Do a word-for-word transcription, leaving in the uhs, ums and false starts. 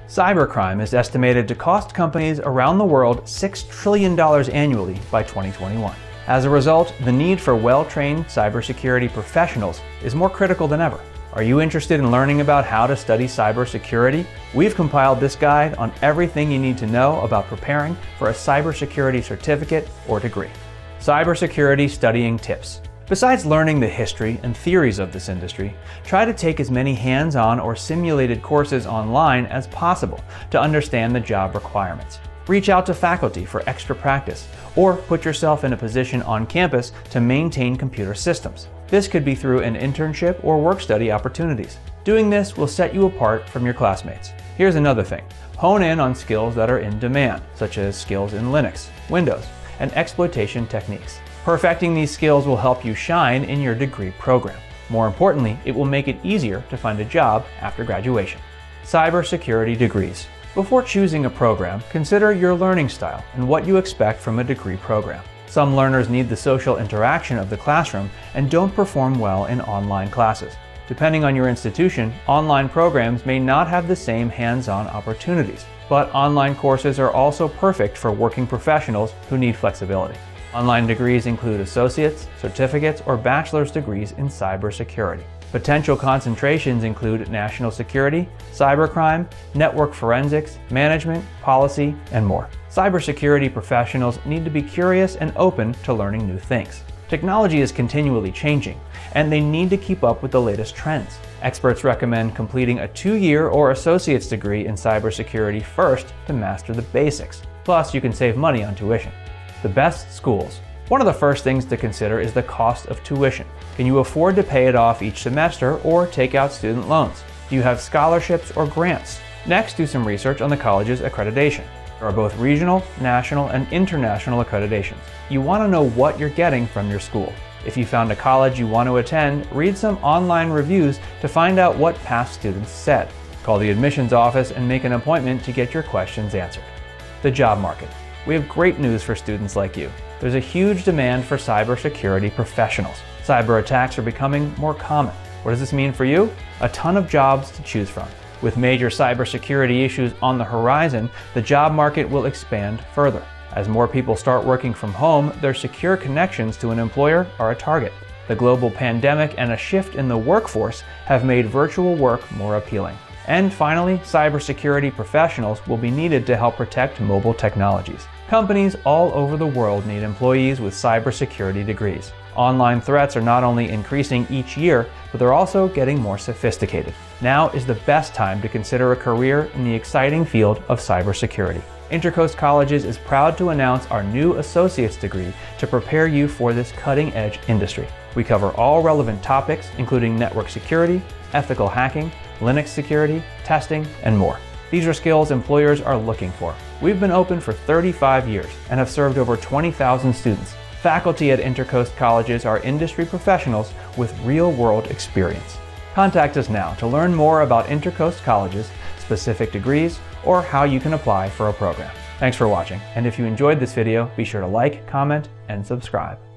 Cybercrime is estimated to cost companies around the world six trillion dollars annually by twenty twenty-one. As a result, the need for well-trained cybersecurity professionals is more critical than ever. Are you interested in learning about how to study cybersecurity? We've compiled this guide on everything you need to know about preparing for a cybersecurity certificate or degree. Cybersecurity studying tips. Besides learning the history and theories of this industry, try to take as many hands-on or simulated courses online as possible to understand the job requirements. Reach out to faculty for extra practice, or put yourself in a position on campus to maintain computer systems. This could be through an internship or work-study opportunities. Doing this will set you apart from your classmates. Here's another thing. Hone in on skills that are in demand, such as skills in Linux, Windows, and exploitation techniques. Perfecting these skills will help you shine in your degree program. More importantly, it will make it easier to find a job after graduation. Cybersecurity degrees. Before choosing a program, consider your learning style and what you expect from a degree program. Some learners need the social interaction of the classroom and don't perform well in online classes. Depending on your institution, online programs may not have the same hands-on opportunities, but online courses are also perfect for working professionals who need flexibility. Online degrees include associate's, certificates, or bachelor's degrees in cybersecurity. Potential concentrations include national security, cybercrime, network forensics, management, policy, and more. Cybersecurity professionals need to be curious and open to learning new things. Technology is continually changing, and they need to keep up with the latest trends. Experts recommend completing a two-year or associate's degree in cybersecurity first to master the basics. Plus, you can save money on tuition. The best schools. One of the first things to consider is the cost of tuition. Can you afford to pay it off each semester or take out student loans? Do you have scholarships or grants? Next, do some research on the college's accreditation. There are both regional, national, and international accreditations. You want to know what you're getting from your school. If you found a college you want to attend, read some online reviews to find out what past students said. Call the admissions office and make an appointment to get your questions answered. The job market. We have great news for students like you. There's a huge demand for cybersecurity professionals. Cyber attacks are becoming more common. What does this mean for you? A ton of jobs to choose from. With major cybersecurity issues on the horizon, the job market will expand further. As more people start working from home, their secure connections to an employer are a target. The global pandemic and a shift in the workforce have made virtual work more appealing. And finally, cybersecurity professionals will be needed to help protect mobile technologies. Companies all over the world need employees with cybersecurity degrees. Online threats are not only increasing each year, but they're also getting more sophisticated. Now is the best time to consider a career in the exciting field of cybersecurity. InterCoast Colleges is proud to announce our new associate's degree to prepare you for this cutting-edge industry. We cover all relevant topics, including network security, ethical hacking, Linux security, testing, and more. These are skills employers are looking for. We've been open for thirty-five years and have served over twenty thousand students. Faculty at InterCoast Colleges are industry professionals with real-world experience. Contact us now to learn more about InterCoast Colleges, specific degrees, or how you can apply for a program. Thanks for watching, and if you enjoyed this video, be sure to like, comment, and subscribe.